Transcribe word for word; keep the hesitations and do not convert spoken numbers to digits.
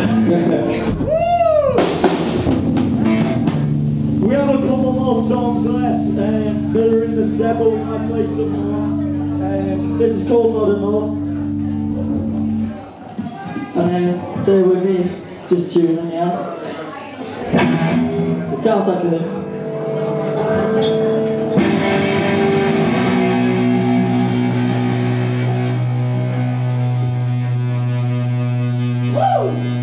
We have a couple more songs left um, that are in the set, but we might play some more. Um, this is called Not Enough. And uh, stay with me, just tuning in out. It sounds like this. Woo!